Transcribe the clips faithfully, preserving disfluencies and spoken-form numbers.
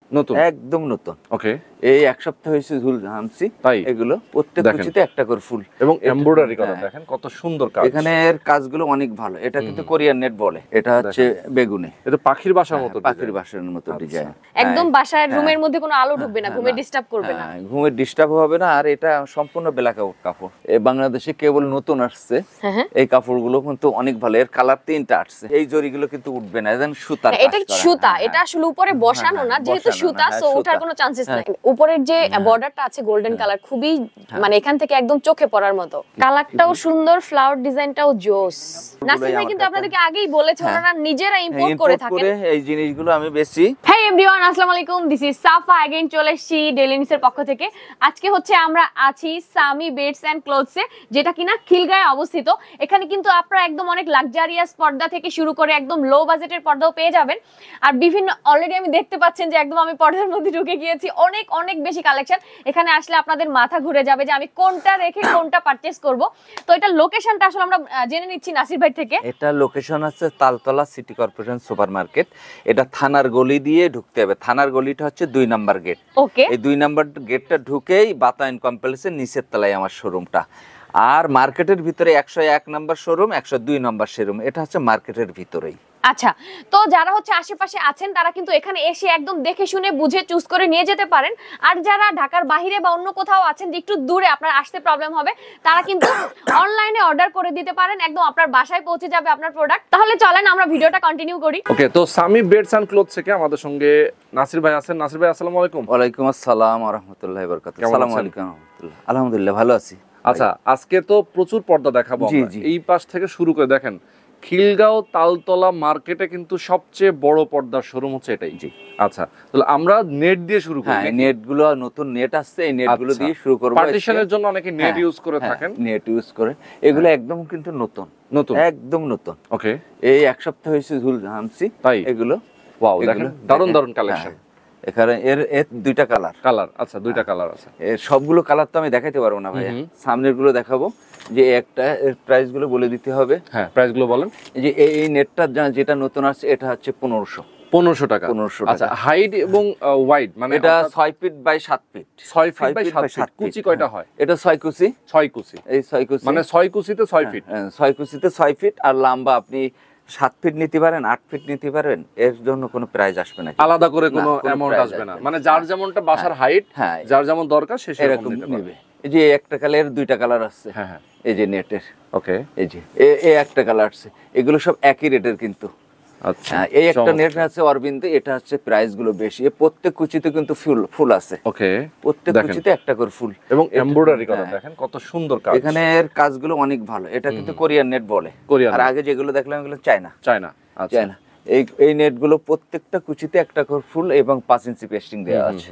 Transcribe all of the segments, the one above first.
নতুন, একদম নতুন। ওকে, এই এক সপ্তাহ হয়েছে ঝুল আনছি। তাই এগুলো প্রত্যেক কুচিতে একটা করে ফুল এবং এমব্রয়ডারি করা, দেখেন কত সুন্দর কাজ। এখানের কাজগুলো অনেক ভালো। এটা কিন্তু কোরিয়ান নেট বলে, এটা হচ্ছে বেগুনি। এটা পাখির বাসার মতো, পাখির বাসার মতো ডিজাইন। একদম বাসার রুমের মধ্যে কোনো আলো ঢুকবে না, ঘুমে ডিস্টার্ব করবে না। ঘুমে ডিস্টার্ব হবে না। আর এটা সম্পূর্ণ ব্ল্যাক আউট কাপড়। এই বাংলাদেশে কেবল নতুন আসছে এই কাপড়গুলো, কিন্তু অনেক ভালো। এর কালার তিনটা আসছে। এই জরিগুলো কিন্তু উঠবে না, একদম সুতার কাজ করা। এটা সুতা, এটা আসলে উপরে বসানো না, যেহেতু সুতা সো ওঠার কোনো চান্সেস নাই। উপরের যে বর্ডারটা আছে গোল্ডেন কালার, খুবই মানে এখান থেকে একদম চোখে পড়ার মতো। কালারটাও সুন্দর, ফ্লাওয়ার ডিজাইনটাও জোস। নাসির ভাই কিন্তু আপনাদেরকে আগেই বলেছে ওনারা নিজেরা ইম্পোর্ট করে থাকেন এই জিনিসগুলো। আমি বেশি হেই এভরিওয়ান, আসসালামু আলাইকুম, দিস ইজ সাফা अगेन। চলে এসেছি ডেইলি নিউজের পক্ষ থেকে। আজকে হচ্ছে আমরা আছি সামি বেডস এন্ড ক্লোথসে, যেটা কিনা খিলগাঁয়ে অবস্থিত। এখানে কিন্তু আপনারা একদম অনেক লাক্সারিয়াস পর্দা থেকে শুরু করে একদম লো বাজেটের পর্দাও পেয়ে যাবেন। আর বিভিন্ন অলরেডি আমি দেখতে পাচ্ছেন যে একদম আমি পর্দার মধ্যে ঢুকে গিয়েছি। অনেক অনেক বেশি কালেকশন। এখানে আসলে আপনাদের মাথা ঘুরে যাবে যে আমি কোনটা রেখে কোনটা পারচেজ করব। তো এটা লোকেশনটা আসলে আমরা জেনে নিচ্ছি নাসির ভাই থেকে। এটা লোকেশন আছে Taltala city corporation supermarket. এটা থানার গলি দিয়ে ঢুকতে হবে। থানার গলিটা হচ্ছে দুই নাম্বার গেট। ওকে, এই দুই নাম্বার গেটটা ঢুকেই বাতায়ন কমপ্লেক্সের নিচের তলায় আমার শোরুমটা। আর মার্কেটের ভিতরে একশো এক নাম্বার শোরুম, একশো দুই নাম্বার শোরুম। এটা হচ্ছে মার্কেটের ভিতরেই। আচ্ছা, তো যারা হচ্ছে আশেপাশে আছেন তারা কিন্তু এখানে এসে একদম দেখে শুনে বুঝে চুজ করে নিয়ে যেতে পারেন। আর যারা ঢাকার বাইরে বা অন্য কোথাও আছেন যে একটু দূরে আপনার আসতে প্রবলেম হবে, তারা কিন্তু অনলাইনে অর্ডার করে দিতে পারেন, একদম আপনার বাসায় পৌঁছে যাবে আপনার প্রোডাক্ট। তাহলে চলেন আমরা ভিডিওটা কন্টিনিউ করি। ওকে, তো সামি বেডস এন্ড ক্লথস থেকে আমাদের সঙ্গে নাসির ভাই আছেন। নাসির ভাই আসসালামু আলাইকুম। ওয়ালাইকুম আসসালাম ওয়া রাহমাতুল্লাহি ওয়া বারাকাতুহু। আসসালামু আলাইকুম ওয়া রাহমাতুল্লাহ। আলহামদুলিল্লাহ ভালো আছি। আচ্ছা, আজকে তো প্রচুর পর্দা দেখাবো আমরা। এই পাশ থেকে শুরু করে দেখেন, খিলগাঁও তালতলা মার্কেটে কিন্তু সবচেয়ে বড় পর্দার শোরুম হচ্ছে এটাই। জি, আচ্ছা, তাহলে আমরা নেট দিয়ে শুরু করি। হ্যাঁ, নেটগুলো নতুন নেট আসছে, এই নেটগুলো দিয়ে শুরু করব। পার্টিশনের জন্য অনেকে নেট ইউজ করে থাকেন। নেট ইউজ করে এগুলো একদম কিন্তু নতুন নতুন একদম নতুন। ওকে, এই এক সপ্তাহ হয়েছে ঝুল আনছি। তাই এগুলো ওয়াও, দেখেন দারুন দারুন কালেকশন। এখানে এর এর দুইটা কালার কালার আচ্ছা, দুইটা কালার আছে। এর সবগুলো কালার তো আমি দেখাইতে পারবো না ভাইয়া। সামনের গুলো দেখাবো। যে একটা এর প্রাইস গুলো বলে দিতে হবে। হ্যাঁ, প্রাইস গুলো বলেন। যে এই নেটটা যেটা নতুন আসছে এটা হচ্ছে পনেরোশো পনেরোশো টাকা। পনেরোশো। আচ্ছা, হাইট এবং ওয়াইড মানে এটা ছয় ফিট বাই সাত ফিট। ছয় ফিট বাই সাত ফিট। কুচি কয়টা হয়? এটা ছয় কুচি। ছয় কুচি, এই ছয় কুচি মানে ছয় কুচিতে ছয় ফিট। ছয় কুচিতে ছয় ফিট। আর লম্বা আপনি সাত ফিট নিতে পারেন, আট ফিট নিতে পারেন। এর জন্য কোনো প্রাইস আসবে না, আলাদা করে কোনো অ্যামাউন্ট আসবে না। মানে যার যেমনটা বাসার হাইট, হ্যাঁ, যার যেমন দরকার সে সেরকম নেবে। এই যে একটা কালার, দুইটা কালার আছে। হ্যাঁ হ্যাঁ, এই যে নেটের। ওকে, এই যে এই একটা কালার আছে। এগুলো সব একই রেটের কিন্তু। আচ্ছা, এই একটা নেট আছে অরবিন্দ, এটা হচ্ছে প্রাইস গুলো বেশি। প্রত্যেক কুচিতে কিন্তু ফুল ফুল আছে। ওকে, প্রত্যেক কুচিতে একটা করে ফুল এবং এমব্রয়ডারি করা, দেখেন কত সুন্দর কাজ। এখানের কাজগুলো অনেক ভালো। এটা কিন্তু কোরিয়ান নেট বলে। আর আগে যেগুলো দেখলাম এগুলো চায়না। চায়না আচ্ছা, চায়না। এই এই নেটগুলো প্রত্যেকটা কুচিতে একটা করে ফুল এবং পাঁচ ইঞ্চি পেস্টিং দেওয়া আছে।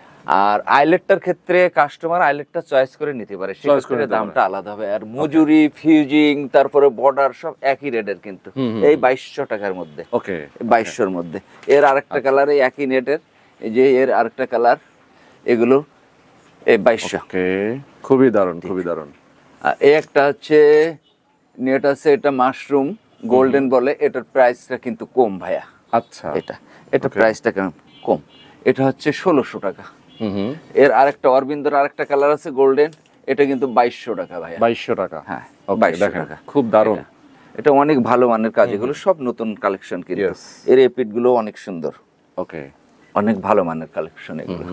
আর আইলেটটার ক্ষেত্রে কাস্টমার আইলেটটা চয়েস করে নিতে পারে, সেক্ষেত্রে দামটা আলাদা হবে। আর মজুরি, ফিউজিং, তারপরে বর্ডার সব একই রেটের কিন্তু। এই বাইশশো টাকার মধ্যে। ওকে, বাইশশোর মধ্যে। এর আরেকটা কালার এই একই নেটের। এই যে এর আরেকটা কালার, এগুলো এই বাইশশো। ওকে, খুবই দারুণ, খুবই দারুণ। আর এই একটা হচ্ছে নেট আছে, এটা মাশরুম গোল্ডেন বলে। এটার প্রাইসটা কিন্তু কম ভাইয়া। আচ্ছা, এটা এটা প্রাইসটা কম। এটা হচ্ছে ষোলোশো টাকা। এর আরেকটা অরবিন্দর আরেকটা কালার আছে গোল্ডেন, এটা কিন্তু বাইশশো টাকা ভাইয়া। বাইশশো টাকা, হ্যাঁ, বাইশশো টাকা। খুব দারুণ। এটা অনেক ভালো মানের কাজ। এগুলো সব নতুন কালেকশন কিন্তু। এর এপিট গুলো অনেক সুন্দর। ওকে, অনেক ভালো মানের কালেকশন এগুলো।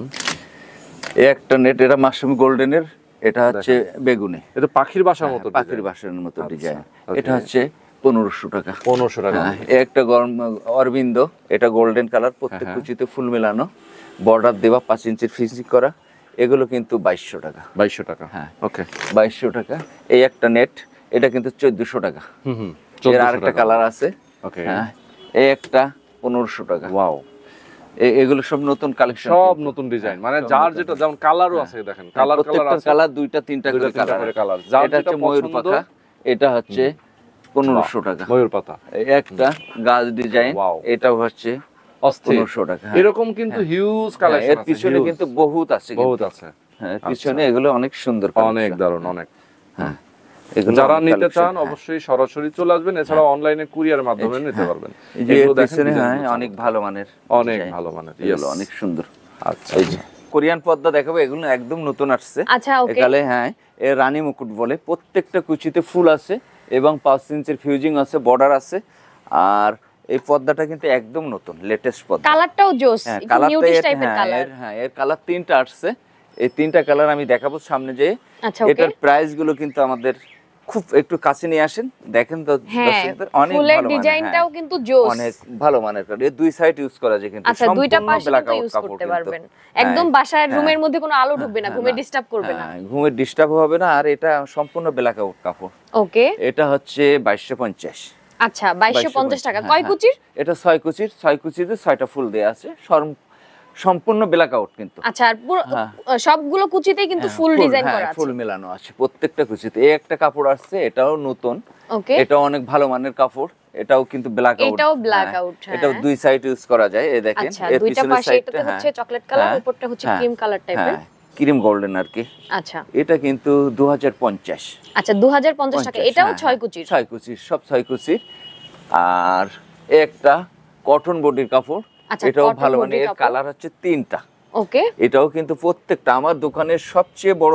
এই একটা নেট, এটা মাশরুম গোল্ডেনের। এটা হচ্ছে বেগুনি। এটা পাখির বাসার মতো, পাখির বাসার মতো ডিজাইন। এটা হচ্ছে পনেরোশো টাকা। পনেরোশো টাকা। একটা অরবিন্দ, এটা গোল্ডেন কালার, প্রত্যেক কুচিতে ফুল মেলানো, বর্ডার দেওয়া, পাঁচ ইঞ্চির ফিনিশিং করা। এগুলো কিন্তু বাইশশো টাকা। বাইশশো টাকা, হ্যাঁ, ওকে, বাইশশো টাকা। এই একটা নেট, এটা কিন্তু চোদ্দশো টাকা। এর আরেকটা কালার আছে। ওকে, হ্যাঁ, এই একটা পনেরোশো টাকা। ওয়াও, এগুলো সব নতুন কালেকশন, সব নতুন ডিজাইন। মানে যার যেটা, যেমন কালারও আছে, দেখেন কালার কালার আছে, কালার দুইটা তিনটা করে কালার। এটা হচ্ছে ময়ূর পাখা, এটা হচ্ছে পনেরোশো টাকা। ময়ূর পাতা। একটা গাছ ডিজাইন, এটাও হচ্ছে পনেরোশো টাকা। এরকম কিন্তু হিউজ কালেকশন। এর পিছনে কিন্তু বহুত আছে, বহুত আছে। হ্যাঁ, পিছনে এগুলো অনেক সুন্দর, অনেক দারুণ, অনেক। হ্যাঁ, যারা নিতে চান অবশ্যই সরাসরি চলে আসবেন, এছাড়া অনলাইনে কুরিয়ার মাধ্যমে নিতে পারবেন। এগুলো দেখেন অনেক ভালো মানের, অনেক ভালো মানের, এগুলো অনেক সুন্দর। আচ্ছা, এই যে কোরিয়ান পর্দা দেখাবো, এগুলো একদম নতুন আসছে। আচ্ছা, ওকে। এখানে হ্যাঁ এর রানী মুকুট বলে, প্রত্যেকটা কুচিতে ফুল আছে এবং পাঁচ ইঞ্চির ফিউজিং আছে, বর্ডার আছে। আর এই পর্দাটা কিন্তু একদম নতুন, লেটেস্ট পর্দা। কালারটাও জোস, একটু নিউটিশ টাইপের কালার। হ্যাঁ, এর কালার তিনটা আসছে, এই তিনটা কালার আমি দেখাবো সামনে যে। আচ্ছা, ওকে। এটার প্রাইস গুলো কিন্তু আমাদের খুব একটু কাছে নিয়ে আসেন, দেখেন তো দর্শকদের, অনেক ভালো ফুলের ডিজাইনটাও কিন্তু জোস, অনেক ভালো মানের কালার। এই দুই সাইড ইউজ করা যায় কিন্তু, আচ্ছা দুইটা পাশে কিন্তু ইউজ করতে পারবেন, একদম বাসায় রুমের মধ্যে কোনো আলো ঢুকবে না, ঘুমে ডিস্টার্ব করবে না। ঘুমে ডিস্টার্ব হবে না। আর এটা সম্পূর্ণ ব্ল্যাক আউট কাপড়। ওকে, এটা হচ্ছে বাইশশো পঞ্চাশ। আচ্ছা, বাইশশো পঞ্চাশ টাকা। কয় কুচির? এটা ছয় কুচির, ছয় কুচিতে ছয়টা ফুল দেয়া আছে, সম্পূর্ণ ব্ল্যাক আউট কিন্তু। আচ্ছা, আর পুরো সবগুলো কুচিতেই কিন্তু ফুল ডিজাইন করা আছে, ফুল মেলানো আছে প্রত্যেকটা কুচিতে। এই একটা কাপড় আসছে, এটাও নতুন। ওকে, এটাও অনেক ভালো মানের কাপড়, এটাও কিন্তু ব্ল্যাক আউট। এটাও ব্ল্যাক আউট, এটাও দুই সাইড ইউজ করা যায়। এই দেখেন, এর পিছনের সাইডটা হচ্ছে চকলেট কালার, উপরটা হচ্ছে ক্রিম কালার টাইপের, ক্রিম গোল্ডেন আর কি। আচ্ছা, এটা কিন্তু দুই হাজার পঞ্চাশ। আচ্ছা, দুই হাজার পঞ্চাশ টাকা। এটাও ছয় কুচির, ছয় কুচির, সব ছয় কুচির। আর একটা কটন বডির কাপড়, এটাও ভালো মানের। এর কালার হচ্ছে তিনটা। ওকে, এটাও কিন্তু প্রত্যেকটা আমার দোকানের সবচেয়ে বড়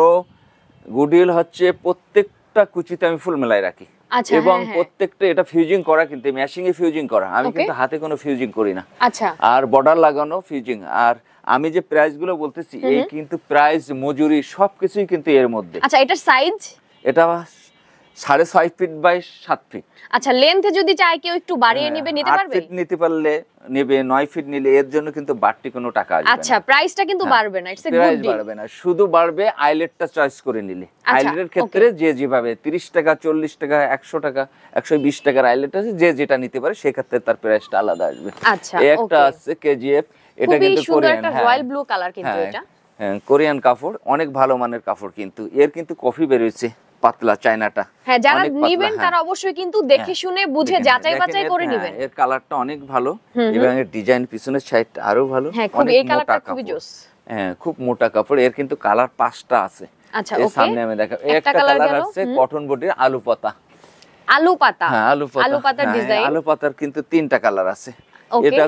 গুডউইল হচ্ছে প্রত্যেকটা কুচিতে আমি ফুল মেলায় রাখি। এবং প্রত্যেকটা এটা ফিউজিং করা, কিন্তু ম্যাচিং এ ফিউজিং করা, আমি কিন্তু হাতে কোনো ফিউজিং করি না। আচ্ছা, আর বর্ডার লাগানো ফিউজিং। আর আমি যে প্রাইস গুলো বলতেছি, এই কিন্তু প্রাইস, মজুরি সবকিছুই কিন্তু এর মধ্যে। আচ্ছা, এটার সাইজ? এটা সাড়ে ছয় ফিট বাই সাত ফিট। আচ্ছা, লেন্থে যদি চাই কেউ একটু বাড়িয়ে নেবে, নিতে পারবে? আট ফিট নিতে পারলে নেবে, নয় ফিট নিলে এর জন্য কিন্তু বাড়তি কোনো টাকা আসবে না। আচ্ছা, প্রাইসটা কিন্তু বাড়বে না, ইটস এ গুড ডিল। বাড়বে না, শুধু বাড়বে আইলেটটা চয়েস করে নিলে। আইলেটের ক্ষেত্রে যে যেভাবে ত্রিশ টাকা, চল্লিশ টাকা, একশো টাকা, একশো বিশ টাকার আইলেট আছে, যে যেটা নিতে পারে সেক্ষেত্রে তার প্রাইসটা আলাদা আসবে। আচ্ছা, একটা আছে কেজিএফ, এটা কিন্তু কোরিয়ান, রয়্যাল ব্লু কালার কিন্তু এটা। হ্যাঁ, কোরিয়ান কাপড়, অনেক ভালো মানের কাপড় কিন্তু। এর কিন্তু কফি বের হয়েছে, পাতলা চায়নাটা। হ্যাঁ, যারা নেবেন তারা অবশ্যই কিন্তু দেখে শুনে বুঝে যাচাই বাছাই করে নেবেন। এর কালারটা অনেক ভালো এবং এর ডিজাইন পিছনের সাইডটা আরো ভালো। হ্যাঁ, খুব, এই কালারটা খুবই জোস। হ্যাঁ, খুব মোটা কাপড়। এর কিন্তু কালার পাঁচটা আছে। আচ্ছা, এর ওকে, সামনে আমি দেখাবো। একটা কালার আছে কটন বডির আলু পাতা। আলু পাতা, হ্যাঁ, আলু পাতা, আলু পাতার ডিজাইন। আলু পাতার কিন্তু তিনটা কালার আছে। এটা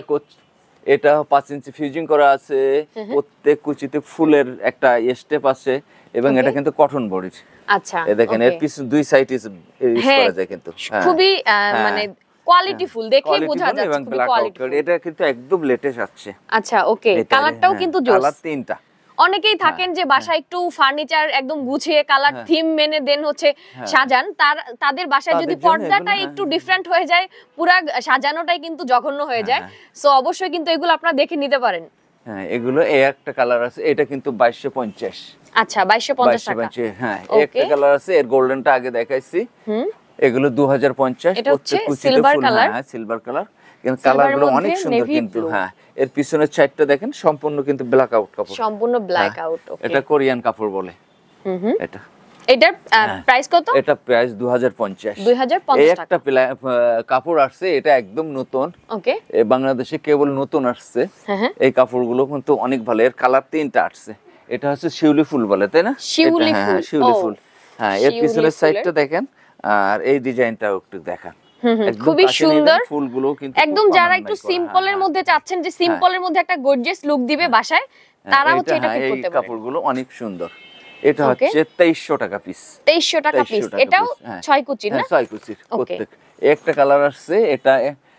এটা পাঁচ ইঞ্চি ফিউজিং করা আছে, প্রত্যেক কুচিতে ফুলের একটা স্টেপ আছে এবং এটা কিন্তু কটন বডির। আচ্ছা, এই দেখেন, এর পিছন দুই সাইড ইউজ করা যায় কিন্তু, খুবই মানে কোয়ালিটি ফুল, দেখেই বোঝা যাচ্ছে খুবই কোয়ালিটি। এটা কিন্তু একদম লেটেস্ট আসছে। আচ্ছা, ওকে, কালারটাও কিন্তু জোস। কালার তিনটা। অনেকেই থাকেন যে বাসায় একটু ফার্নিচার একদম গুছিয়ে কালার থিম মেনে দেন হচ্ছে সাজান, তার তাদের বাসায় যদি পর্দাটা একটু ডিফারেন্ট হয়ে যায়, পুরো সাজানোটাই কিন্তু জঘন্য হয়ে যায়। সো অবশ্যই কিন্তু এগুলো আপনারা দেখে নিতে পারেন। হ্যাঁ, এগুলো এই একটা কালার আছে, এটা কিন্তু বাইশশো পঞ্চাশ। আচ্ছা, বাইশশো পঞ্চাশ টাকা। হ্যাঁ, একটা কালার আছে, এর গোল্ডেনটা আগে দেখাইছি। হুম, এগুলো দুই হাজার পঞ্চাশ। এটা হচ্ছে সিলভার কালার। হ্যাঁ, সিলভার কালার, কিন্তু কালারগুলো অনেক সুন্দর কিন্তু। হ্যাঁ, এর পিছনের সাইডটা দেখেন, সম্পূর্ণ কিন্তু ব্ল্যাক আউট কাপড়, সম্পূর্ণ ব্ল্যাক আউট। ওকে, এটা কোরিয়ান কাপড় বলে। হুম হুম, এটা এটার প্রাইস কত? এটা প্রাইস দুই হাজার পঞ্চাশ। দুই হাজার পঞ্চাশ টাকা। একটা কাপড় আসছে, এটা একদম নতুন। ওকে, এই বাংলাদেশে কেবল নতুন আসছে। এই কাপড়গুলো কিন্তু অনেক ভালো। এর কালার তিনটা আসছে। এটা হচ্ছে শিউলি ফুল বলে, তাই না? শিউলি ফুল, শিউলি ফুল। হ্যাঁ, এর পিছনের সাইডটা দেখেন, আর এই ডিজাইনটাও একটু দেখান। খুবই সুন্দর ফুলগুলো কিন্তু একদম। যারা একটু সিম্পলের মধ্যে চাচ্ছেন, যে সিম্পলের মধ্যে একটা গর্জিয়াস লুক দিবে বাসায়, তারা হচ্ছে এটা ফিট করতে পারে। এই কাপড়গুলো অনেক সুন্দর। এটা হচ্ছে তেইশশো টাকা পিস। তেইশশো টাকা পিস। এটাও ছয় কুচির না? ছয় কুচির প্রত্যেক। একটা কালার আসছে, এটা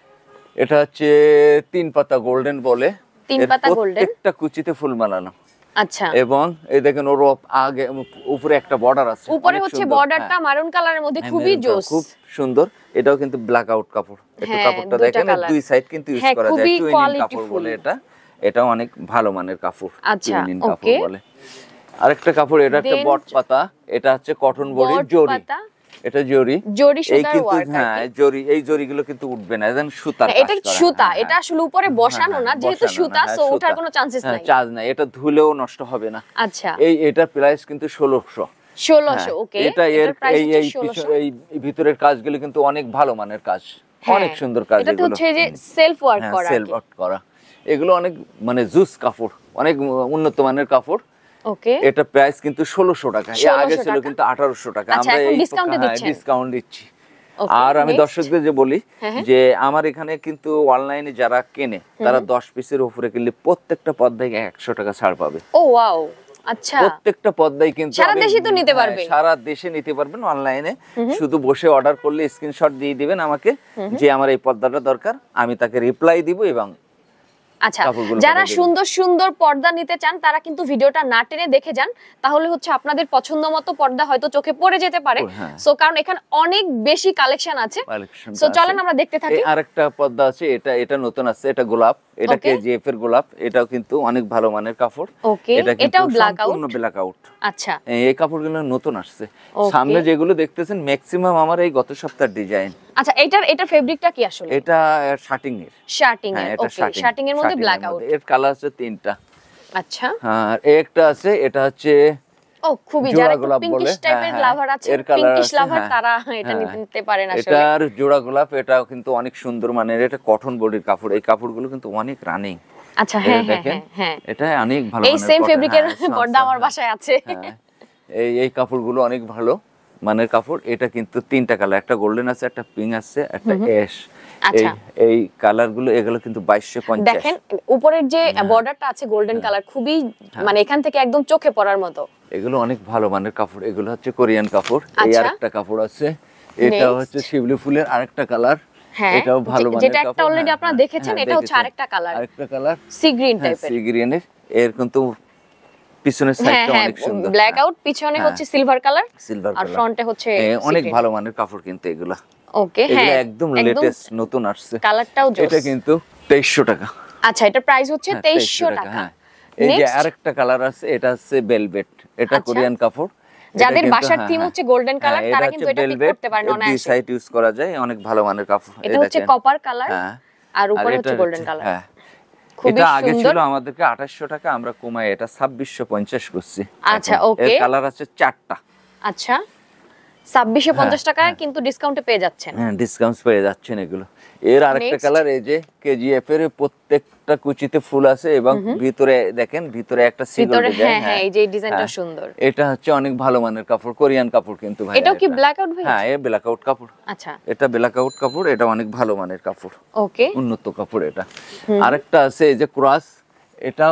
এটা হচ্ছে তিন পাতা গোল্ডেন বলে। তিন পাতা গোল্ডেন, প্রত্যেকটা কুচিতে ফুল বানানো। আচ্ছা, এবং এই দেখেন, ওর আগে উপরে একটা বর্ডার আছে, উপরে হচ্ছে বর্ডারটা মারুন কালারের মধ্যে, খুবই জোস, খুব সুন্দর। এটাও কিন্তু ব্ল্যাক আউট কাপড়। একটু কাপড়টা দেখেন, দুই সাইড কিন্তু ইউজ করা যায়, টুইনিং কাপড় বলে এটা। এটাও অনেক ভালো মানের কাপড়, টুইনিং কাপড় বলে। আরেকটা কাপড়, এটা একটা বট পাতা, এটা হচ্ছে কটন বডি জরি। এটা জরি, জরি সুতার ওয়ার্ক। হ্যাঁ, জরি, এই জরিগুলো কিন্তু উঠবে না, একদম সুতা। এটা সুতা, এটা আসলে উপরে বসানো না, যেহেতু সুতা, সো ওঠার কোনো চান্সেস নাই, চান্স নাই। এটা ধুলেও নষ্ট হবে না। আচ্ছা, এই এটার প্রাইস কিন্তু ষোলোশো। ষোলোশো, ওকে। এটা এর এই এই ভিতরের কাজগুলো কিন্তু অনেক ভালো মানের কাজ, অনেক সুন্দর কাজ। এটা হচ্ছে যে সেলফ ওয়ার্ক করা, সেলফ ওয়ার্ক করা। এগুলো অনেক মানে জুস কাপড়, অনেক উন্নত মানের কাপড়। ওকে, এটা প্রাইস কিন্তু ষোলোশো টাকা, এর আগে ছিল কিন্তু আঠারোশো টাকা। আমরা এই ডিসকাউন্ট দিচ্ছি। আর আমি দর্শকদের যে বলি যে আমার এখানে কিন্তু অনলাইনে যারা কেনে তারা দশ পিসের উপরে কিনলে প্রত্যেকটা পর্দায় একশো টাকা ছাড় পাবে। ও ওয়াও, আচ্ছা, প্রত্যেকটা পর্দায় কিন্তু সারা দেশে তো নিতে পারবে, সারা দেশে নিতে পারবেন অনলাইনে। শুধু বসে অর্ডার করলে স্ক্রিনশট দিয়ে দিবেন আমাকে যে আমার এই পর্দাটা দরকার, আমি তাকে রিপ্লাই দিব। এবং আচ্ছা, যারা সুন্দর সুন্দর পর্দা নিতে চান তারা কিন্তু ভিডিওটা না টেনে দেখে যান, তাহলে হচ্ছে আপনাদের পছন্দ মতো পর্দা হয়তো চোখে পড়ে যেতে পারে। সো কারণ এখানে অনেক বেশি কালেকশন আছে। সো চলেন আমরা দেখতে থাকি। আরেকটা পর্দা আছে, এটা এটা নতুন আছে, এটা গোলাপ, এটা কেজিএফ এর গোলাপ, এটাও কিন্তু অনেক ভালো মানের কাপড়। ওকে, এটাও ব্ল্যাক আউট, সম্পূর্ণ ব্ল্যাক আউট। আচ্ছা, এই কাপড়গুলো নতুন আসছে। সামনে যেগুলো দেখতেছেন ম্যাক্সিমাম আমার এই গত সপ্তাহের ডিজাইন। আচ্ছা, এটার এটার ফেব্রিকটা কি আসলে? এটা শার্টিং এর, শার্টিং এর। ওকে, শার্টিং এর মধ্যে ব্ল্যাক আউট। এর কালার আছে তিনটা। আচ্ছা, আর একটা আছে, এটা হচ্ছে ও খুবই যারা পিঙ্কিশ টাইপের লাভার আছে, পিঙ্কিশ লাভার তারা এটা নিতে পারেন আসলে। এটার জোড়া গোলাপ, এটাও কিন্তু অনেক সুন্দর মানের, এটা কটন বডির কাপড়। এই কাপড়গুলো কিন্তু অনেক রানিং। আচ্ছা, হ্যাঁ হ্যাঁ হ্যাঁ, এটা অনেক ভালো মানের। এই সেম ফেব্রিকের পর্দা আমার বাসায় আছে। এই এই কাপড়গুলো অনেক ভালো মানের কাপড়। এটা কিন্তু তিনটা কালার, একটা গোল্ডেন আছে, একটা পিঙ্ক আছে, একটা অ্যাশ। আচ্ছা, এই কালার গুলো এগুলো কিন্তু বাইশশো পঞ্চাশ। দেখেন উপরের যে বর্ডারটা আছে গোল্ডেন কালার, খুবই মানে এখান থেকে একদম চোখে পড়ার মতো। এগুলো অনেক ভালো মানের কাপড়, এগুলো হচ্ছে কোরিয়ান কাপড়। এই আরেকটা কাপড় আছে, এটা হচ্ছে শিউলি ফুলের আরেকটা কালার। এটাও ভালো মানের কাপড়, যেটা একটা অলরেডি আপনারা দেখেছেন, এটা হচ্ছে আরেকটা কালার, আরেকটা কালার সি গ্রিন টাইপের। সি গ্রিনের এর কিন্তু পিছনের সাইডটা অনেক সুন্দর, ব্ল্যাক আউট, পিছনে হচ্ছে সিলভার কালার, সিলভার আর ফ্রন্টে হচ্ছে অনেক ভালো মানের কাপড় কিন্তু এগুলা। ওকে, হ্যাঁ, একদম লেটেস্ট নতুন আসছে। কালারটাও জোস। এটা কিন্তু তেইশশো টাকা। আচ্ছা, এটা প্রাইস হচ্ছে তেইশশো টাকা। এই যে আরেকটা কালার আছে, এটা হচ্ছে ভেলভেট, এটা কোরিয়ান কাপড়। যাদের বাসার থিম হচ্ছে গোল্ডেন কালার তারা কিন্তু এটা পিক করতে পারেন, অনায়াসে দুই সাইড ইউজ করা যায়, অনেক ভালো মানের কাপড়। এটা হচ্ছে কপার কালার আর উপরে হচ্ছে গোল্ডেন কালার। হ্যাঁ, এটা আগে ছিল আমাদেরকে আঠাশশো টাকা, আমরা কমায় এটা ছাব্বিশশো পঞ্চাশ করছি। আচ্ছা, ওকে, এর কালার আছে চারটা। আচ্ছা, ছাব্বিশশো পঞ্চাশ টাকায় কিন্তু ডিসকাউন্টে পেয়ে যাচ্ছেন। হ্যাঁ, ডিসকাউন্ট পেয়ে যাচ্ছেন এগুলো। এর আরেকটা কালার, এই যে কেজিএফ এর প্রত্যেকটা কুচিতে ফুল আছে এবং ভিতরে দেখেন ভিতরে একটা সিগল ডিজাইন। হ্যাঁ হ্যাঁ, এই যে ডিজাইনটা সুন্দর। এটা হচ্ছে অনেক ভালো মানের কাপড়, কোরিয়ান কাপড় কিন্তু ভাই। এটাও কি ব্ল্যাক আউট ভাই? হ্যাঁ, এই ব্ল্যাক আউট কাপড়। আচ্ছা, এটা ব্ল্যাক আউট কাপড়, এটা অনেক ভালো মানের কাপড়। ওকে, উন্নত কাপড় এটা। আরেকটা আছে এই যে ক্রস, এটাও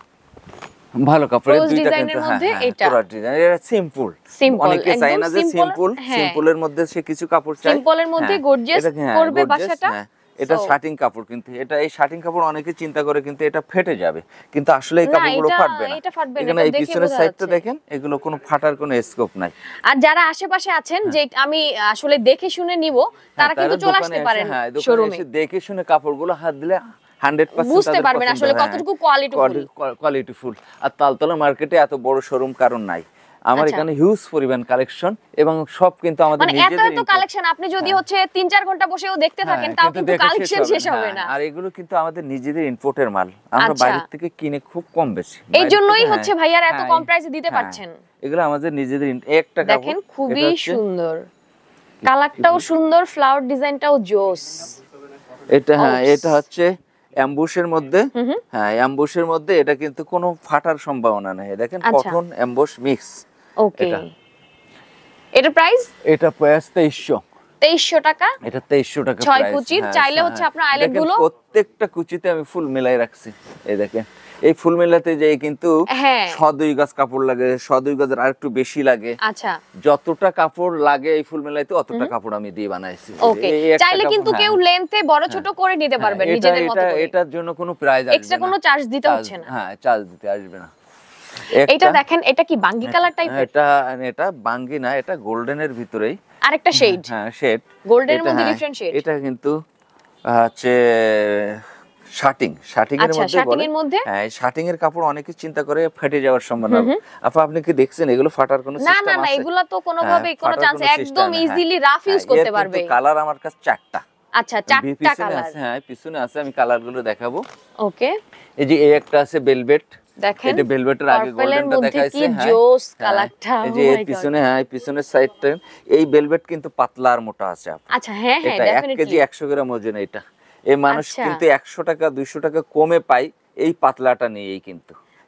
ভালো কাপড়। এই দুইটা কিন্তু হ্যাঁ, এটা ক্রস ডিজাইন, এটা সিম্পল। অনেকে চায় না যে সিম্পল, সিম্পলের মধ্যে সে কিছু কাপড় চায়, সিম্পলের মধ্যে গর্জিয়াস করবে বাসাটা। এটা শার্টিং কাপড়, কিন্তু এটা এই শার্টিং কাপড় অনেকে চিন্তা করে কিন্তু এটা ফেটে যাবে, কিন্তু আসলে এই কাপড়গুলো ফাটবে না। এটা ফাটবে না, এখানে এই পিছনের সাইডটা দেখেন, এগুলো কোনো ফাটার কোনো স্কোপ নাই। আর যারা আশেপাশে আছেন যে আমি আসলে দেখে শুনে নিব, তারা কিন্তু চলে আসতে পারেন শোরুমে, এসে দেখে শুনে কাপড়গুলো হাত দিলে হান্ড্রেড পার্সেন্ট বুঝতে পারবেন আসলে কতটুকু কোয়ালিটিফুল কোয়ালিটিফুল। আর তালতলা মার্কেটে এত বড় শোরুম কারণ নাই। আমার এখানে হিউজ পরিমাণ কালেকশন এবং সব কিন্তু আমাদের নিজেদের। এত এত কালেকশন আপনি যদি হচ্ছে তিন চার ঘন্টা বসেও দেখতে থাকেন তাও কিন্তু কালেকশন শেষ হবে না। আর এগুলো কিন্তু আমাদের নিজেদের ইম্পোর্টের মাল, আমরা বাইরে থেকে কিনে খুব কম বেশি। এই জন্যই হচ্ছে ভাইয়ার এত কম প্রাইসে দিতে পারছেন। এগুলো আমাদের নিজেদের একটা কাপড়। দেখেন খুবই সুন্দর, কালারটাও সুন্দর, ফ্লাওয়ার ডিজাইনটাও জোস। এটা হ্যাঁ, এটা হচ্ছে অ্যাম্বুশের মধ্যে। হ্যাঁ, অ্যাম্বুশের মধ্যে এটা কিন্তু কোনো ফাটার সম্ভাবনা নেই। দেখেন কটন অ্যাম্বুশ মিক্স। ওকে, এটা প্রাইস? এটা প্রাইস তেইশশো তেইশশো টাকা। এটা তেইশশো টাকা ছয় কুচির। চাইলে হচ্ছে আপনার আইলেট গুলো প্রত্যেকটা কুচিতে আমি ফুল মেলাই রাখছি। এই দেখেন, এই ফুল মেলাতে যাই কিন্তু সদুই গাছ কাপড় লাগে, সদুই গাছের আর একটু বেশি লাগে। আচ্ছা, যতটা কাপড় লাগে এই ফুল মেলাইতে অতটা কাপড় আমি দিয়ে বানাইছি। ওকে, চাইলে কিন্তু কেউ লেন্থে বড় ছোট করে নিতে পারবেন নিজেদের মতো করে। এটার জন্য কোনো প্রাইস আসবে না, এক্সট্রা কোনো চার্জ দিতে হচ্ছে না। হ্যাঁ, চার্জ দিতে আসবে না। এটা দেখেন, এটা কি বাঙ্গি কালার টাইপের? এটা এটা বাঙ্গি না, এটা গোল্ডেনের ভিতরেই আরেকটা শেড। হ্যাঁ, শেড গোল্ডেনের মধ্যে ডিফারেন্ট শেড। এটা কিন্তু হচ্ছে শার্টিং, শার্টিং এর মধ্যে বলে। হ্যাঁ, শার্টিং এর কাপড় অনেকে চিন্তা করে ফেটে যাওয়ার সম্ভাবনা। আপা আপনি কি দেখছেন এগুলো ফাটার কোনো সিস্টেম আছে? না না না, এগুলো তো কোনো ভাবে কোনো চান্স, একদম ইজিলি রাফ ইউজ করতে পারবে। কালার আমার কাছে চারটা। আচ্ছা, চারটা কালার। হ্যাঁ, পিছনে আছে, আমি কালারগুলো দেখাবো। ওকে, এই যে এই একটা আছে ভেলভেট। দেখেন, এটা ভেলভেটের আগে গোল্ডেনটা দেখাইছে। হ্যাঁ, জোস কালারটা। এই যে এর পিছনে, হ্যাঁ, পিছনের সাইডটা এই ভেলভেট কিন্তু পাতলা আর মোটা আছে। আচ্ছা, হ্যাঁ হ্যাঁ, ডেফিনেটলি এটা এক কেজি একশো গ্রাম ওজন। এটা এই মানুষ কিন্তু একশো টাকা দুইশো টাকা কমে পায় এই পাতলাটা নিয়েই কিন্তু।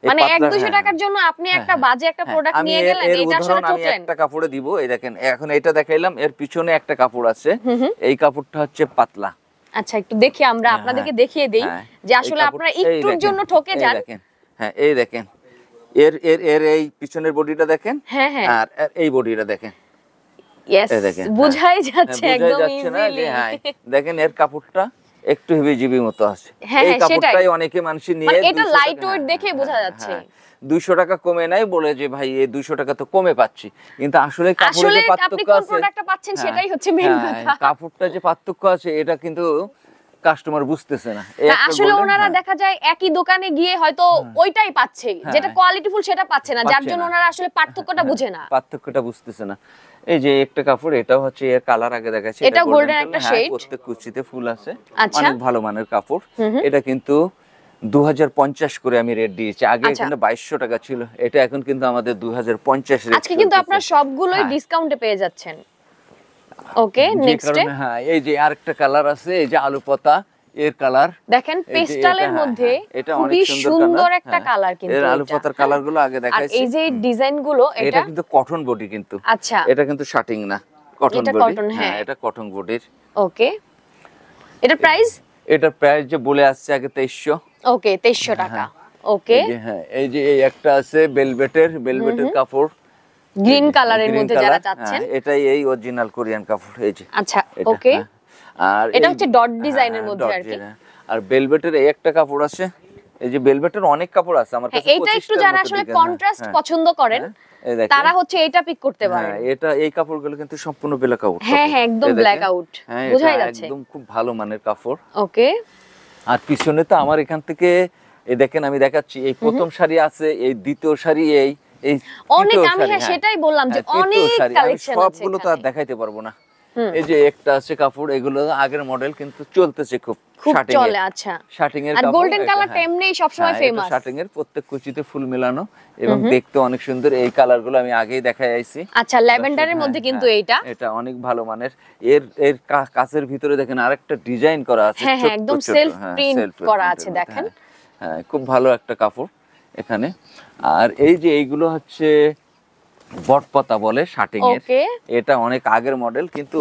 মানে এক দুইশো টাকার জন্য আপনি একটা বাজে একটা প্রোডাক্ট নিয়ে গেলেন, এটা আসলে আমি একটা কাপড়ে দিব। এই দেখেন এখন এটা দেখাইলাম, এর পিছনে একটা কাপড় আছে, এই কাপড়টা হচ্ছে পাতলা। আচ্ছা একটু দেখি আমরা আপনাদেরকে দেখিয়ে দেই যে আসলে আপনারা একটুর জন্য ঠকে যান। দেখেন হ্যাঁ এই দেখেন এর এর এর এই পিছনের বডিটা দেখেন, হ্যাঁ হ্যাঁ, আর এই বডিটা দেখেন। यस বুঝাই যাচ্ছে একদম ইজিলি। হ্যাঁ দেখেন এর কাপড়টা একটু হেভি জিবি মতো আছে, এই কাপড়টাই অনেকে মানুষ নিয়ে এটা লাইট ওয়েট দেখে বোঝা যাচ্ছে দুইশো টাকা কমে নাই বলে যে ভাই এই দুইশো টাকা তো কমে পাচ্ছি, কিন্তু আসলে কাপড়ের যে পার্থক্য আছে, আপনি কোন প্রোডাক্টটা পাচ্ছেন সেটাই হচ্ছে মেইন কথা। কাপড়টা যে পার্থক্য আছে এটা কিন্তু কাস্টমার বুঝতেছে না। আসলে ওনারা দেখা যায় একই দোকানে গিয়ে হয়তো ওইটাই পাচ্ছে, যেটা কোয়ালিটিফুল সেটা পাচ্ছে না, যার জন্য ওনারা আসলে পার্থক্যটা বুঝে না, পার্থক্যটা বুঝতেছে না। এই যে একটা কাপড়, এটাও হচ্ছে এর কালার আগে দেখাচ্ছি, এটা গোল্ডেন একটা শেড, প্রত্যেক কুচিতে ফুল আছে, অনেক ভালো মানের কাপড়। এটা কিন্তু দুই হাজার পঞ্চাশ করে আমি রেট দিয়েছি, আগে কিন্তু বাইশশো টাকা ছিল, এটা এখন কিন্তু আমাদের দুই হাজার পঞ্চাশ রেট। আজকে কিন্তু আপনারা সবগুলোই ডিসকাউন্টে পেয়ে যাচ্ছেন। ওকে নেক্সট হ্যাঁ এই যে আরেকটা কালার আছে, এই যে আলু পাতা এর কালার দেখেন পেস্টালের মধ্যে খুবই সুন্দর একটা কালার, কিন্তু এর আলু পাতার কালারগুলো আগে দেখাইছি। আর এই যে ডিজাইনগুলো এটা কিন্তু কটন বডি, কিন্তু আচ্ছা এটা কিন্তু শার্টিং না, কটন বডি। হ্যাঁ এটা কটন বডির। ওকে এটার প্রাইস, এটার প্রাইস যে বলে আসছে আগে তেইশশো। ওকে তেইশশো টাকা। ওকে হ্যাঁ এই যে এই একটা আছে বেলভেটের, বেলভেটের কাপড় গ্রিন কালারের মধ্যে যারা চাচ্ছেন, এটাই এই অরিজিনাল কোরিয়ান কাপড়। এই যে আচ্ছা ওকে, আর এটা হচ্ছে ডট ডিজাইনের মধ্যে আর কি। আর বেলভেটের এই একটা কাপড় আছে, এই যে বেলভেটের অনেক কাপড় আছে আমার কাছে। এটা একটু যারা আসলে কন্ট্রাস্ট পছন্দ করেন তারা হচ্ছে এটা পিক করতে পারেন। এটা এই কাপড়গুলো কিন্তু সম্পূর্ণ ব্ল্যাক আউট। হ্যাঁ হ্যাঁ একদম ব্ল্যাক আউট, বোঝাই যাচ্ছে একদম খুব ভালো মানের কাপড়। ওকে আর পিছনে তো আমার এখান থেকে এই দেখেন আমি দেখাচ্ছি, এই প্রথম শাড়ি আছে, এই দ্বিতীয় শাড়ি, এই এই অনেক, আমি হ্যাঁ সেটাই বললাম যে অনেক কালেকশন আছে, সবগুলো তো আর দেখাইতে পারবো না। এই যে একটা আছে কাপড়, এগুলো আগের মডেল কিন্তু চলতেছে খুব, খুব চলে। আচ্ছা শার্টিং এর কাপড়, আর গোল্ডেন কালারটা এমনিই সব সময় ফেমাস। শার্টিং এর প্রত্যেক কুচিতে ফুল মেলানো এবং দেখতে অনেক সুন্দর। এই কালারগুলো আমি আগেই দেখাই আইছি। আচ্ছা ল্যাভেন্ডারের মধ্যে কিন্তু এইটা এটা অনেক ভালো মানের। এর এর কাচের ভিতরে দেখেন আরেকটা ডিজাইন করা আছে, হ্যাঁ হ্যাঁ একদম সেলফ প্রিন্ট করা আছে দেখেন। হ্যাঁ খুব ভালো একটা কাপড় এখানে। আর এই যে এইগুলো হচ্ছে বটপাতা বলে শার্টিং এর, এটা অনেক আগের মডেল কিন্তু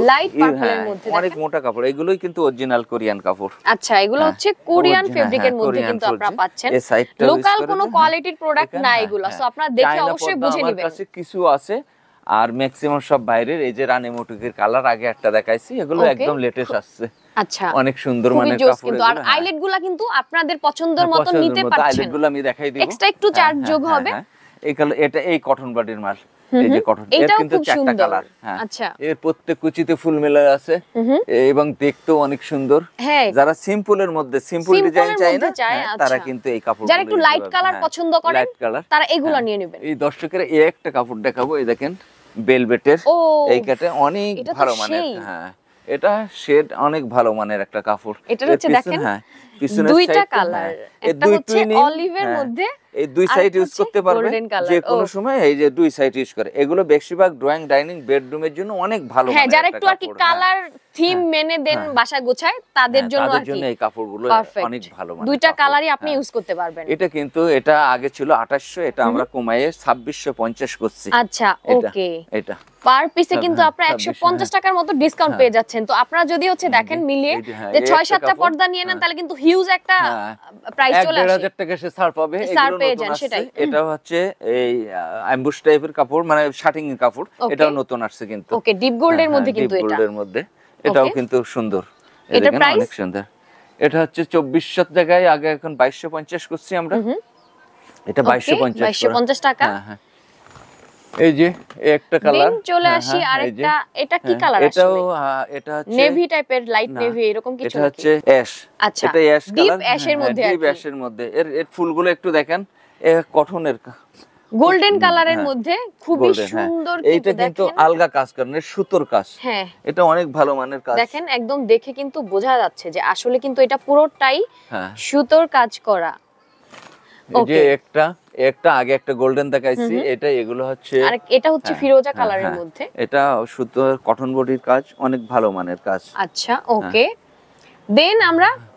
অনেক মোটা কাপড়, এগুলোই কিন্তু অরিজিনাল কোরিয়ান কাপড়। আচ্ছা এগুলো হচ্ছে কোরিয়ান ফেব্রিকের মধ্যে কিন্তু আপনারা পাচ্ছেন, লোকাল কোনো কোয়ালিটির প্রোডাক্ট না এগুলো, সো আপনারা দেখে অবশ্যই বুঝে নেবেন। আমার কাছে কিছু আছে আর ম্যাক্সিমাম সব বাইরের। এই যে রানী মুটুকের কালার আগে একটা দেখাইছি, এগুলো একদম লেটেস্ট আসছে। আচ্ছা অনেক সুন্দর মানের কাপড় কিন্তু। আর আইলেট গুলা কিন্তু আপনাদের পছন্দের মতো নিতে পারছেন, আইলেট গুলো আমি দেখাই দিব, এক্সট্রা একটু চার্জ যোগ হবে। এই কালার, এটা এই কটন বডির মাল, এই যে কটন, এর কিন্তু চারটা কালার। হ্যাঁ আচ্ছা এর প্রত্যেক কুচিতে ফুল মেলা আছে এবং দেখতেও অনেক সুন্দর। যারা সিম্পলের মধ্যে সিম্পল ডিজাইন চায় না তারা কিন্তু এই কাপড়, যারা একটু লাইট কালার পছন্দ করেন তারা এগুলো নিয়ে নেবেন। এই দর্শকের এই একটা কাপড় দেখাবো, এই দেখেন বেলভেটের, এই কাটে অনেক ভালো মানের। হ্যাঁ এটা শেড অনেক ভালো মানের একটা কাপড়। এটা হচ্ছে দেখেন দুইটা কালার, একটা হচ্ছে অলিভের মধ্যে, এই দুই সাইড ইউজ করতে পারবেন যে কোনো সময়। এই যে দুই সাইড ইউজ করে, এগুলো বেশিরভাগ ড্রয়িং ডাইনিং বেডরুমের জন্য অনেক ভালো। হ্যাঁ যারা একটু আর কি কালার থিম মেনে দেন বাসা গোছায় তাদের জন্য আর কি এই কাপড়গুলো অনেক ভালো মানে দুইটা কালারই আপনি ইউজ করতে পারবেন। এটা কিন্তু এটা আগে ছিল আঠাশশো, এটা আমরা কমায়ে ছাব্বিশশো পঞ্চাশ করছি। আচ্ছা ওকে, এটা পার পিসে কিন্তু আপনারা একশো পঞ্চাশ টাকার মতো ডিসকাউন্ট পেয়ে যাচ্ছেন। তো আপনারা যদি হচ্ছে দেখেন মিলিয়ে যে ছয় সাতটা পর্দা নিয়ে নেন তাহলে কিন্তু হিউজ একটা প্রাইস চলে আসে, এক হাজার টাকা সে ছাড় পাবে। এগুলো নতুন আসছে, এটা হচ্ছে এই অ্যাম্বুশ টাইপের কাপড়, মানে শার্টিং এর কাপড়, এটাও নতুন আসছে কিন্তু। ওকে ডিপ গোল্ডের মধ্যে কিন্তু এটা, গোল্ডের মধ্যে এটাও কিন্তু সুন্দর। এটা প্রাইস অনেক সুন্দর। এটা হচ্ছে চব্বিশশো জায়গায় আগে এখন বাইশশো পঞ্চাশ করছি আমরা, এটা বাইশশো পঞ্চাশ বাইশশো পঞ্চাশ টাকা। হ্যাঁ এই যে একটা কালার চলে আসি, আরেকটা এটা কি কালার আসলে? এটাও এটা হচ্ছে নেভি টাইপের, লাইট নেভি এরকম কিছু, এটা হচ্ছে অ্যাশ। আচ্ছা এটা অ্যাশ কালার, ডিপ অ্যাশের মধ্যে, ডিপ অ্যাশের মধ্যে। এর এর ফুলগুলো একটু দেখেন, এ কটনের গোল্ডেন কালারের মধ্যে খুবই সুন্দর। এইটা কিন্তু আলগা কাজ করেন, সুতোর কাজ। হ্যাঁ এটা অনেক ভালো মানের কাজ। দেখেন একদম দেখে কিন্তু বোঝা যাচ্ছে যে আসলে কিন্তু এটা পুরোটাই সুতোর কাজ করা। এই যে একটা একটা আগে একটা গোল্ডেন দেখাইছি, এটা এগুলো হচ্ছে, আর এটা হচ্ছে ফিরোজা কালারের মধ্যে, এটা সুতোর কটন বডির কাজ, অনেক ভালো মানের কাজ। আচ্ছা ওকে দেন আমরা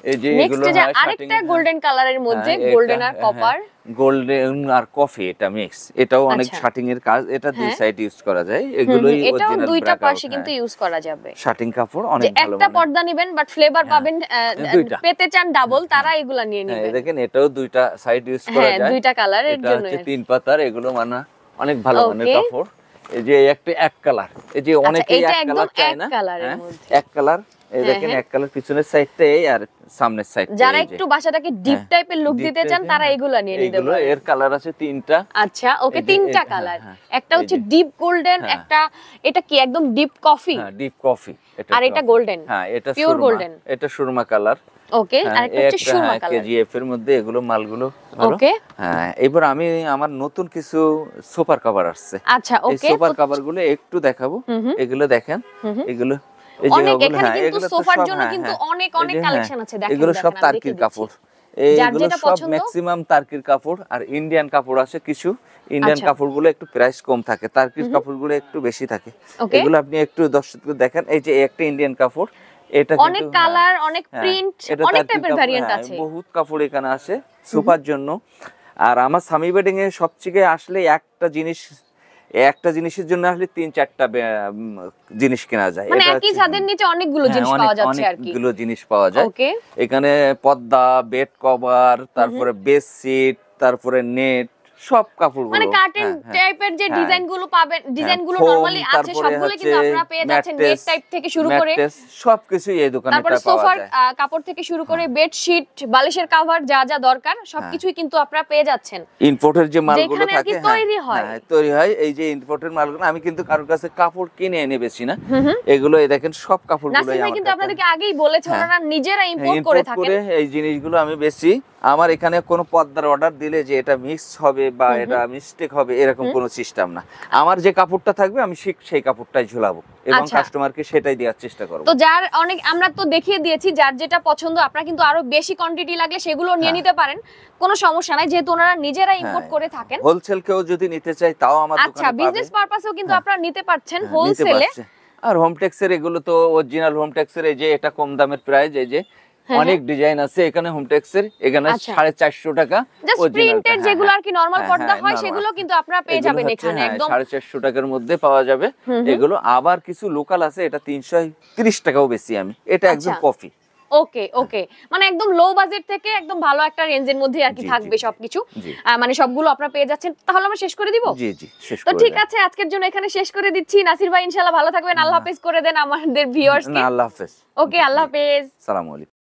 এই যে নেক্সট এগুলো যে হয় আরেকটা গোল্ডেন কালারের মধ্যে হ্যাঁ, গোল্ডেন এটা, আর কপার, গোল্ডেন আর কফি, এটা মিক্স, এটাও অনেক আচ্ছা। শার্টিং এর কাজ, এটা দুই হ্যাঁ। সাইড ইউজ করা যায়, হুম, হুম, এগুলোই এটাও অরিজিনাল দুইটা ব্র্যাক পাশে কিন্তু ইউজ করা যাবে। শার্টিং কাপড় যে অনেক ভালো একটা মানে পর্দা নেবেন বাট ফ্লেভার পাবেন, আহ, দুইটা। পেতে চান ডাবল, তারা এগুলা নিয়ে হ্যাঁ, নেবেন। দেখেন এটাও দুইটা সাইড ইউজ করা হ্যাঁ, যায়, দুইটা কালারের এটা জন্য। হচ্ছে তিন পাতার, এগুলো মানে অনেক ভালো মানের Okay. কাপড়। এই যে একটা এক কালার, এই যে অনেকে এটা এক একদম কালার চায় এক না, কালারের হ্যাঁ, মধ্যে। এক কালার, এই হ্যাঁ, দেখেন হ্যাঁ। এক কালার পিছনের সাইডটা এই আর সামনের সাইডটা, যারা একটু বাসাটাকে ডিপ হ্যাঁ, টাইপের লুক deep দিতে চান type-এর, তারা হ্যাঁ। এগুলা নিয়ে নিতে এগুলো পারেন। এর কালার আছে তিনটা। আচ্ছা, ওকে, এই যে তিনটা এটা, কালার, হ্যাঁ, একটা এই হচ্ছে যে। ডিপ গোল্ডেন, হ্যাঁ। একটা এটা কি একদম ডিপ কফি, হ্যাঁ, ডিপ কফি, আর এটা golden, হ্যাঁ, এটা pure সুরমা, golden। এটা সুরমা কালার। ওকে, আর একটা হচ্ছে সুরমা কালার। কেজিএফ এর মধ্যে এগুলো মালগুলো ভালো। ওকে, হ্যাঁ, এবার আমি আমার নতুন কিছু সুপার কভার আসছে, আচ্ছা, এই ওকে, সুপার কভার গুলো একটু দেখাবো, হুম হুম। এগুলো দেখেন, হুম হুম। এগুলো এই যে অনেক ওগুলো, এখানে হ্যাঁ, কিন্তু এগুলো তো সোফার সব, জন্য হ্যাঁ, কিন্তু হ্যাঁ, অনেক এই অনেক যে, হ্যাঁ, কালেকশন আছে, দেখেন এগুলো সব দেখেন, আমি তার্কির দেখিয়ে কাপড়, দিচ্ছি। যার এইগুলো যেটা সব পছন্দ। ম্যাক্সিমাম তার্কির কাপড়, আর ইন্ডিয়ান কাপড় আছে কিছু, ইন্ডিয়ান আচ্ছা। কাপড়গুলো একটু প্রাইস কম থাকে, তার্কির কাপড়গুলো একটু বেশি থাকে। ওকে। এগুলো আপনি একটু দর্শককে দেখেন, এই যে একটা ইন্ডিয়ান কাপড়, এটা অনেক কিন্তু, কালার, হ্যাঁ, অনেক হ্যাঁ, প্রিন্ট, এটা অনেক তার্কির টাইপের কাপড়, ভ্যারিয়েন্ট হ্যাঁ, আছে। বহুত কাপড় এখানে আসে সুপার জন্য। আর আমার সামি বেডিং এ সবচেয়ে আসলে একটা জিনিস, একটা জিনিসের জন্য আসলে তিন চারটা বে- উম, জিনিস কেনা যায়, মানে এটা একই হচ্ছে- ছাদের নিচে অনেকগুলো হ্যাঁ, জিনিস অনেক- পাওয়া যাচ্ছে আর কি। অনেকগুলো জিনিস পাওয়া যায়। ওকে, এখানে পর্দা, বেড কভার, তারপরে বেডশিট, তারপরে নেট, সব কাপড়গুলো, মানে কার্টেন হ্যাঁ, হ্যাঁ, টাইপের যে হ্যাঁ। ডিজাইন গুলো পাবেন, ডিজাইন গুলো foam, নরমালি আছে তারপরে সবগুলো কিন্তু হচ্ছে আপনারা পেয়ে যাচ্ছেন, বেড mattress, টাইপ থেকে শুরু করে, mattress, সবকিছুই এই দোকানে তারপরে পাওয়া সোফার যায়। আহ, কাপড় থেকে শুরু করে বেডশিট, বালিশের কভার, যা যা দরকার সবকিছুই কিন্তু আপনারা পেয়ে যাচ্ছেন। ইম্পোর্টের যে মালগুলো যেখানে আর কি থাকে, তৈরি হয়। হ্যাঁ, তৈরি হয়, এই যে ইম্পোর্টের মালগুলো, আমি কিন্তু কারোর কাছে কাপড় কিনে এনে বেশি না, এগুলো এই দেখেন সব কাপড়গুলো নাসির ভাই কিন্তু আপনাদেরকে আগেই বলেছে হ্যাঁ। ওনারা নিজেরা ইম্পোর্ট করে ইম্পোর্ট থাকেন। করে এই জিনিসগুলো আমি বেশি, আমার এখানে কোনো পর্দার অর্ডার দিলে যে এটা মিক্স হবে বা এটা মিস্টেক হবে এরকম কোনো সিস্টেম না, আমার যে কাপড়টা থাকবে আমি ঠিক সেই কাপড়টাই ঝুলাবো এবং আচ্ছা। কাস্টমারকে সেটাই দেওয়ার চেষ্টা করব। তো যার অনেক আমরা তো দেখিয়ে দিয়েছি, যার যেটা পছন্দ আপনারা কিন্তু আরো বেশি কোয়ান্টিটি লাগলে সেগুলো নিয়ে হ্যাঁ। নিতে পারেন, কোনো সমস্যা নাই, যেহেতু ওনারা নিজেরা ইম্পোর্ট করে থাকেন। হোলসেল কেউ যদি নিতে চায় তাও আমার দোকানে আচ্ছা, পাবে। বিজনেস পারপাসেও কিন্তু হ্যাঁ। আপনারা নিতে পারছেন হ্যাঁ, নিতে হোলসেলে। পারছে। আর হোম টেক্সের এগুলো তো অরিজিনাল হোম টেক্সের, এই যে এটা কম দামের প্রাইস, এই যে হ্যাঁ, অনেক ডিজাইন আছে এখানে হোম টেক্সের, এখানে আচ্ছা। সাড়ে চারশো টাকা জাস্ট original টা, প্রিন্টের হ্যাঁ, যেগুলো হ্যাঁ। আর কি নরমাল হ্যাঁ, পর্দা হ্যাঁ, হয় normal। সেগুলো কিন্তু আপনারা পেয়ে এগুলো যাবেন হচ্ছে, এখানে হ্যাঁ, একদম। সাড়ে চারশো টাকার মধ্যে পাওয়া যাবে এগুলো। আবার কিছু লোকাল আছে, এটা তিনশো তিরিশ টাকাও বেশি আমি, এটা একদম আচ্ছা। কফি। ওকে, ওকে, মানে একদম লো বাজেট থেকে একদম ভালো একটা রেঞ্জের মধ্যে আর কি জি, থাকবে জি, সবকিছু, জি। আহ, মানে সবগুলো আপনারা পেয়ে যাচ্ছেন। তাহলে আমরা শেষ করে দিব। জি জি শেষ তো করে ঠিক দেন। আছে, আজকের জন্য এখানে শেষ করে দিচ্ছি। নাসির ভাই ইনশাআল্লাহ ভালো থাকবেন, আল্লাহ হাফেজ করে দেন আমাদের ভিউয়ার্সকে। না, আল্লাহ হাফেজ। ওকে, আল্লাহ হাফেজ। সালাম আলাইকুম।